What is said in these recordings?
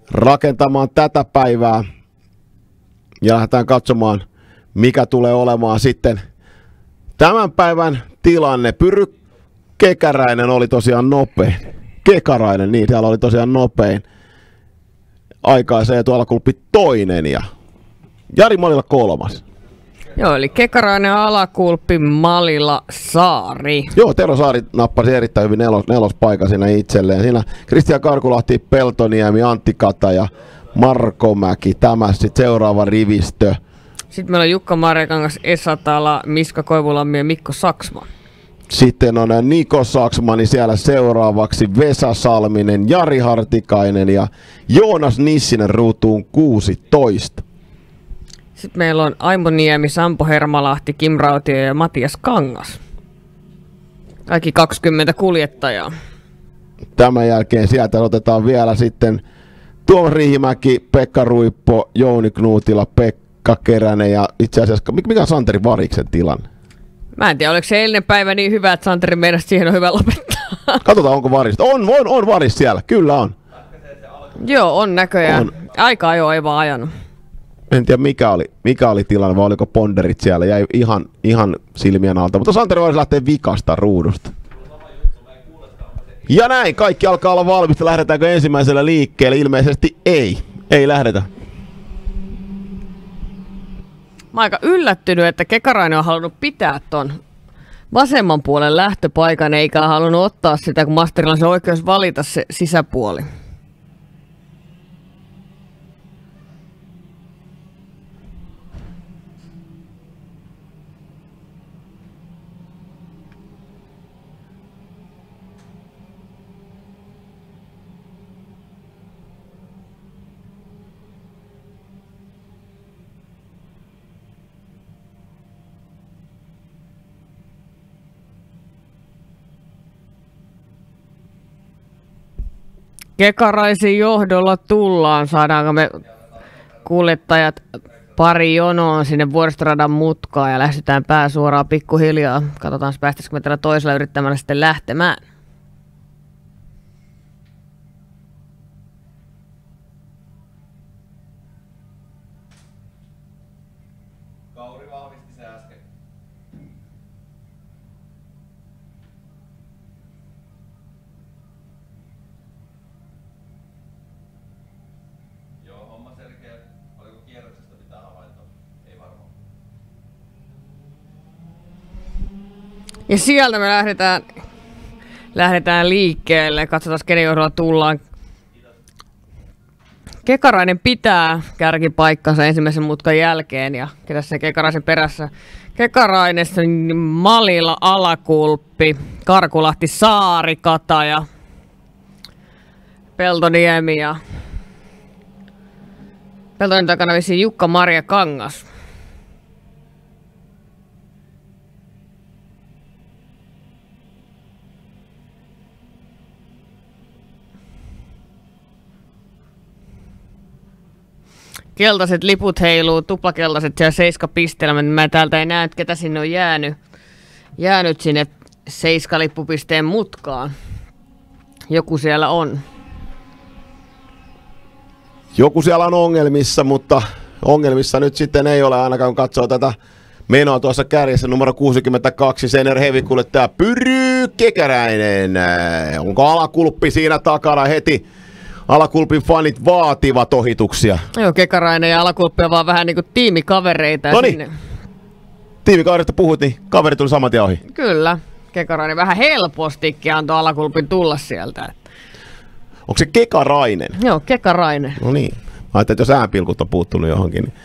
rakentamaan tätä päivää. Ja lähdetään katsomaan, mikä tulee olemaan sitten tämän päivän tilanne. Pyry Kekäräinen oli tosiaan nopein. Kekarainen, niin, siellä oli tosiaan nopein. Aikaiseen tuolla kulpi toinen ja Jari Malila kolmas. Joo, eli Kekarainen, Alakulppi, Malila, Saari. Joo, Tero Saari nappasi erittäin hyvin nelospaikan siinä itselleen. Siinä Kristian Karkulahti, Peltoniemi, Antti Kataja, Marko Mäki, tämä sitten seuraava rivistö. Sitten meillä on Jukka Marjakangas, Esa Tala, Miska Koivulammi ja Mikko Saksman. Sitten on Niko Saksmani siellä seuraavaksi, Vesa Salminen, Jari Hartikainen ja Joonas Nissinen ruutuun 16. Sitten meillä on Aimo Niemi, Sampo Hermalahti, Kim Rautio ja Matias Kangas. Kaikki 20 kuljettajaa. Tämän jälkeen sieltä otetaan vielä sitten Tuomas Riihimäki, Pekka Ruippo, Jouni Knuutila, Pekka Keränen ja itse asiassa, mikä on Santeri Variksen tilanne? Mä en tiedä, oliko se eilinen päivä niin hyvä, että Santeri mielestä siihen on hyvä lopettaa. Katsotaan, onko Varista. On Varis siellä, kyllä on. Joo, on näköjään. On. Aika ajoin ei vaan ajanut. En tiedä mikä oli tilanne, vai oliko ponderit siellä, jäi ihan silmien alta. Mutta Santeri Varis lähtee vikasta ruudusta. Ja näin, kaikki alkaa olla valmista. Lähdetäänkö ensimmäisellä liikkeelle? Ilmeisesti ei lähdetä. Mä oon aika yllättynyt, että Kekarainen on halunnut pitää ton vasemman puolen lähtöpaikan, eikä halunnut ottaa sitä, kun Masterilla on se oikeus valita se sisäpuoli. Kekaraisen johdolla tullaan. Saadaanko me kuljettajat pari jonoon sinne Vuoristoradan mutkaan ja lähdetään pääsuoraan pikkuhiljaa. Katsotaan, päästäisikö me tällä toisella yrittämällä sitten lähtemään. Kauri vahvisti se äsken. Ja sieltä me lähdetään liikkeelle. Katsotaan, kenen johdolla tullaan. Kekarainen pitää kärkipaikkansa ensimmäisen mutkan jälkeen. Ja ketäs se Kekaraisen perässä? Kekarainen, Malila, Alakulppi, Karkulahti, Saari, Kataja, Peltoniemi ja Peltonin takana vissiin Jukka Marjakangas. Keltaiset liput heiluu, tuplakeltaiset siellä 7 pisteellä. Mä täältä ei näe, ketä sinne on jäänyt sinne 7 lippupisteen mutkaan. Joku siellä on. Joku siellä on ongelmissa, mutta ongelmissa nyt sitten ei ole, ainakaan kun katsoo tätä menoa tuossa kärjessä. Numero 62, Senior Heavy-kuljettaja Pyry Kekäräinen. Onko Alakulppi siinä takana heti? Alakulpin fanit vaativat ohituksia. Joo, Kekarainen ja Alakulppi on vaan vähän niinku tiimikavereita. Noniin, tiimikaverista puhut, niin kaveri tuli saman tien ohi. Kyllä, Kekarainen vähän helpostikin antoi Alakulpin tulla sieltä. Onko se Kekarainen? Joo, Kekarainen. No niin, mä ajattelin, että jos äänpilkut on puuttunut johonkin, niin...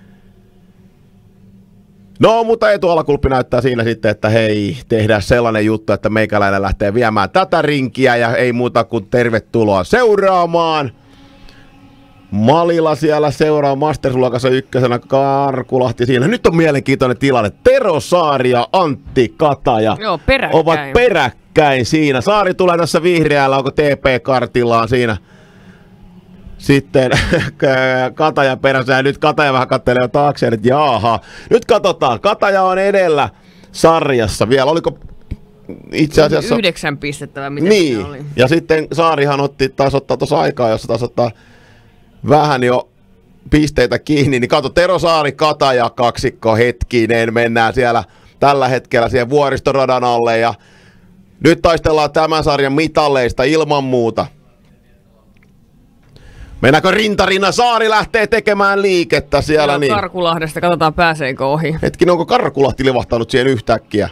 No, mutta Eetu Alakulppi näyttää siinä sitten, että hei, tehdään sellainen juttu, että meikäläinen lähtee viemään tätä rinkiä ja ei muuta kuin tervetuloa seuraamaan. Malila siellä seuraa Masters-luokassa ykkösenä, Karkulahti siinä. Nyt on mielenkiintoinen tilanne. Tero Saari ja Antti Kataja ovat peräkkäin siinä. Saari tulee tässä vihreällä, onko TP-kartillaan siinä. Sitten Kataja perässä ja nyt Kataja vähän katselee jo taakseen, että jaaha. Nyt katsotaan, Kataja on edellä sarjassa vielä, oliko itse asiassa... 9 pistettä vai mitä niin, siinä oli. Ja sitten Saarihan taisi ottaa tuossa aikaa, jossa taisi ottaa vähän jo pisteitä kiinni, niin kato Tero Saari, Kataja kaksikko hetkinen, mennään siellä tällä hetkellä siihen vuoristoradan alle ja nyt taistellaan tämän sarjan mitalleista ilman muuta. Mennäänkö rintarinnan? Saari lähtee tekemään liikettä siellä. Niin. Karkulahdesta, katsotaan pääseekö ohi. Hetkinen, onko Karkulahti livahtanut siihen yhtäkkiä?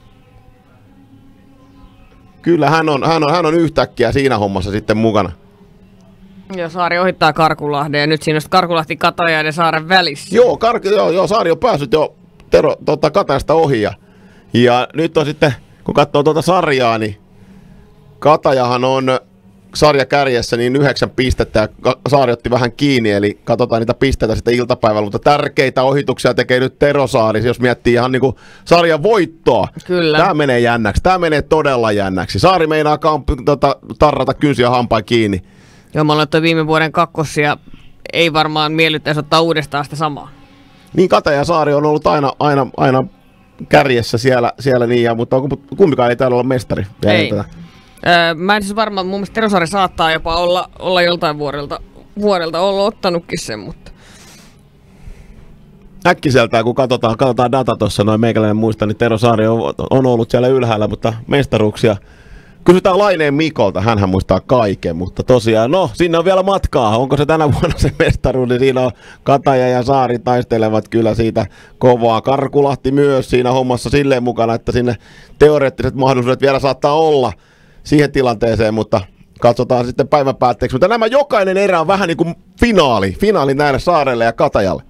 Kyllä hän on yhtäkkiä siinä hommassa sitten mukana. Joo, Saari ohittaa Karkulahden ja nyt siinä on Karkulahti, Kataja ja Saaren välissä. Joo, Saari on päässyt jo Katajasta ohi ja nyt on sitten, kun katsoo tuota sarjaa, niin Katajahan on sarjakärjessä niin 9 pistettä ja Saari otti vähän kiinni, eli katsotaan niitä pisteitä sitten iltapäivällä, mutta tärkeitä ohituksia tekee nyt Tero Saari, jos miettii ihan niin kuin sarjan voittoa. Kyllä. Tämä menee jännäksi, tämä menee todella jännäksi. Saari meinaa tarrata kynsiä hampaan kiinni. Joo, mä olen viime vuoden kakkosia, ei varmaan miellyttäisi ottaa uudestaan sitä samaa. Niin Kataja ja Saari on ollut aina kärjessä siellä niin, mutta kumpikaan ei täällä olla mestari. Ei. Mä en siis varmaan, mun mielestä Tero Saari saattaa jopa olla joltain vuodelta olla ottanutkin sen, mutta... Äkkiseltään, kun katsotaan data tuossa, noin meikäläinen muista, niin Tero Saari on ollut siellä ylhäällä, mutta mestaruuksia... Kysytään Laineen Mikolta, hänhän muistaa kaiken, mutta tosiaan, sinne on vielä matkaa. Onko se tänä vuonna se mestaruus, niin siinä on Kataja ja Saari taistelevat kyllä siitä kovaa. Karkulahti myös siinä hommassa silleen mukana, että sinne teoreettiset mahdollisuudet vielä saattaa olla siihen tilanteeseen, mutta katsotaan sitten päivän päätteeksi. Mutta nämä jokainen erä on vähän niin kuin finaali näille Saarelle ja Katajalle.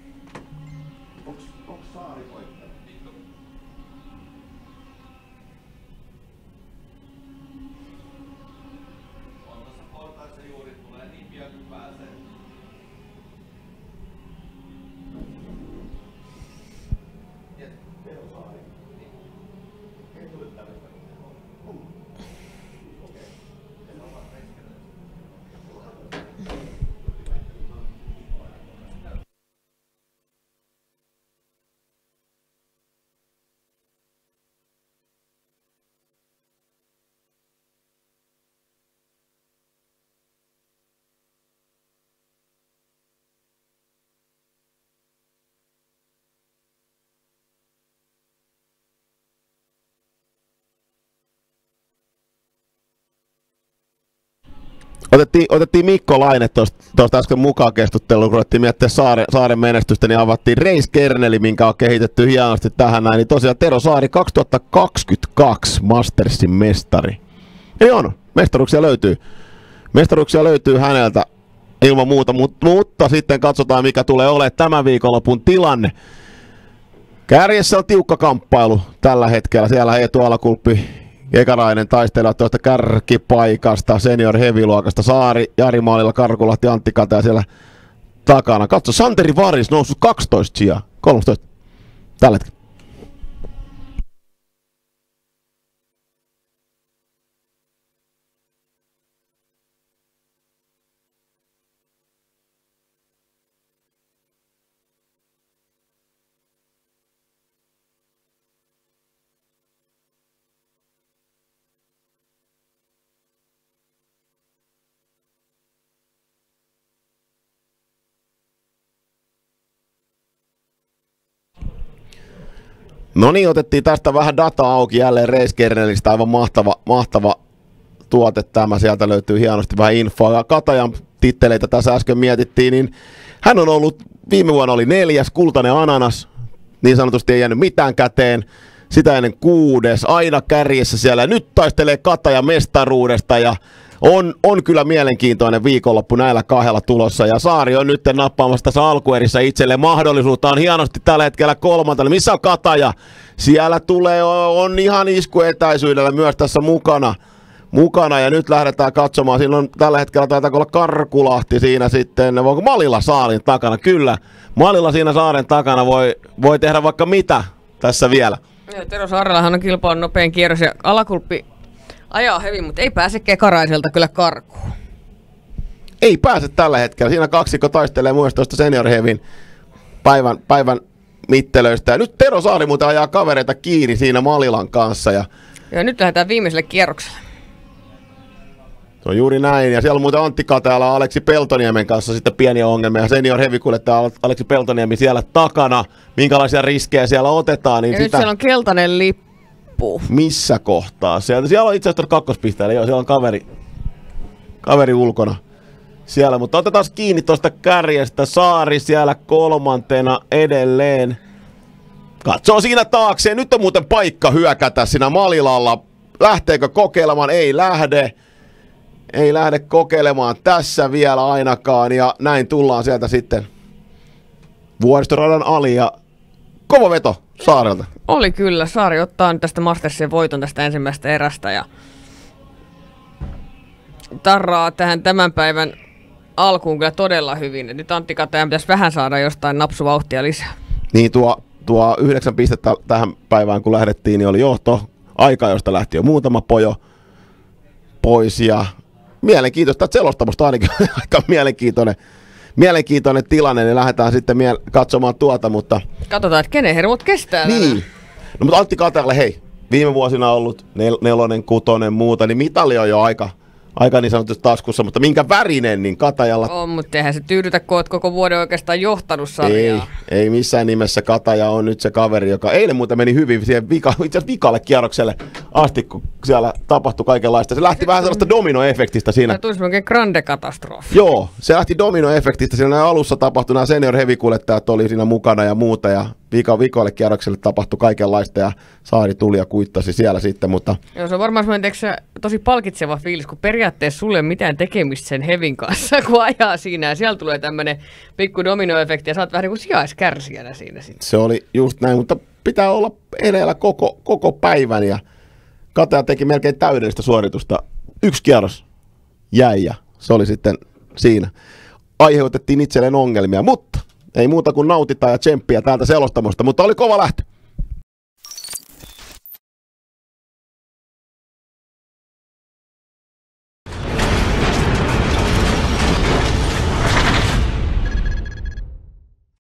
Otettiin Mikko Laine tuosta äsken mukaan keskusteluun, kun ruvettiin miettiä Saaren menestystä, niin avattiin Reis Kerneli, minkä on kehitetty hienosti tähän näin. Niin tosiaan Tero Saari 2022 Mastersin mestari. Eli on, mestaruuksia löytyy häneltä ilman muuta, mutta sitten katsotaan mikä tulee olemaan tämän viikonlopun tilanne. Kärjessä on tiukka kamppailu tällä hetkellä, siellä Eetu Alakulppi Kekarainen taistelevat tuosta kärkipaikasta, senior heavy-luokasta. Saari, Jari Maalilla, Karkulahti, Antti Kataja siellä takana. Katso, Santeri Varis noussut 12 sijaa, 13 tällä hetkellä. No niin, otettiin tästä vähän dataa auki jälleen Reis Kernelistä, aivan mahtava tuote tämä, sieltä löytyy hienosti vähän infoa. Katajan titteleitä tässä äsken mietittiin, niin hän on ollut, viime vuonna oli 4. kultainen ananas, niin sanotusti ei jäänyt mitään käteen, sitä ennen 6. aina kärjessä siellä, nyt taistelee Kataja mestaruudesta ja on kyllä mielenkiintoinen viikonloppu näillä 2 tulossa ja Saari on nyt nappaamassa tässä alkuerissä itselleen mahdollisuutta, on hienosti tällä hetkellä 3. Missä on Kataja? Siellä on ihan iskuetäisyydellä myös tässä mukana ja nyt lähdetään katsomaan, siinä on tällä hetkellä taitaa olla Karkulahti siinä sitten, voiko Malilla Saarin takana? Kyllä, Malilla siinä Saaren takana voi tehdä vaikka mitä tässä vielä. Tero Saarellahan on kilpailun nopein kierros ja Alakulppi ajaa hevi, mutta ei pääse Kekaraiselta kyllä karkuun. Ei pääse tällä hetkellä. Siinä kaksikko taistelee myös tuosta senior hevin päivän mittelöistä. Ja nyt Tero Saari muuten ajaa kavereita kiinni siinä Malilan kanssa. Ja nyt lähdetään viimeiselle kierrokselle. Se on juuri näin, ja siellä on muuten Antti Katajalla ja Aleksi Peltoniemen kanssa sitten pieniä ongelmia, ja senior hevikuljettaja Aleksi Peltoniemi siellä takana, minkälaisia riskejä siellä otetaan. Niin ja nyt siellä on keltainen lippu. Missä kohtaa? Siellä on itse asiassa kakkospisteellä, joo, siellä on kaveri ulkona siellä, mutta otetaan kiinni tuosta kärjestä, Saari siellä kolmantena edelleen. Katsoo siinä taakse, nyt on muuten paikka hyökätä siinä Malilalla. Lähteekö kokeilemaan? Ei lähde. Ei lähde kokeilemaan tässä vielä ainakaan, ja näin tullaan sieltä sitten Vuoristoradan ali, ja kova veto Saarelta. Oli kyllä, Saari ottaa nyt tästä Mastersin voiton tästä ensimmäisestä erästä, ja tarraa tähän tämän päivän alkuun kyllä todella hyvin. Nyt Antti Katajan pitäisi vähän saada jostain napsuvauhtia lisää. Niin tuo 9 pistettä tähän päivään kun lähdettiin, niin oli johto aika, josta lähti jo muutama pojo pois, ja mielenkiintoista selostamosta ainakin aika mielenkiintoinen tilanne, niin lähdetään sitten katsomaan tuota, mutta katsotaan, että kenen hermot kestää. Niin. No mutta Antti Katajalle, hei, viime vuosina ollut 4, 6, muuta, niin mitali on jo aika niin sanotusti taskussa, mutta minkä värinen, niin Katajalla... On, mutta eihän se tyydytä, kun olet koko vuoden oikeastaan johtanut sarjaa. Ei missään nimessä. Kataja on nyt se kaveri, joka eilen muuten meni hyvin siihen itse asiassa vikalle kierrokselle asti, kun siellä tapahtui kaikenlaista. Se lähti vähän sellaista dominoefektistä siinä. Se tulisi oikein grande katastrofi. Joo, se lähti dominoefektistä. Siinä alussa tapahtui, nämä senior hevikuljettajat oli siinä mukana ja muuta, ja vikalle kierrokselle tapahtui kaikenlaista, ja Saari tuli ja kuittasi siellä sitten, mutta... Joo, se on varmaan tosi palkitseva fiilis, kun periaatteessa sulle ei ole mitään tekemistä sen hevin kanssa, kun ajaa siinä, ja siellä tulee tämmöinen pikku dominoefekti, ja sä oot vähän niin kuin sijaiskärsijänä siinä sitten. Se oli just näin, mutta pitää olla edellä koko päivän, ja Kataja teki melkein täydellistä suoritusta. 1 kierros jäi, ja se oli sitten siinä. Aiheutettiin itselleen ongelmia, mutta ei muuta kuin nautitaan ja tsemppiä täältä selostamosta, mutta oli kova lähtö.